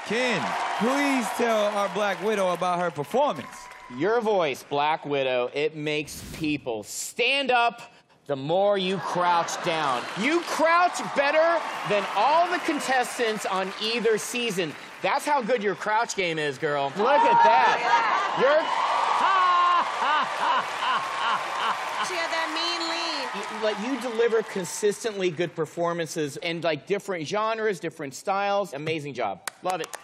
Ken, please tell our Black Widow about her performance. Your voice, Black Widow, it makes people stand up the more you crouch down. You crouch better than all the contestants on either season. That's how good your crouch game is, girl. Look at that. You're... She had that mean lean. You deliver consistently good performances in like different genres, different styles. Amazing job. Love it.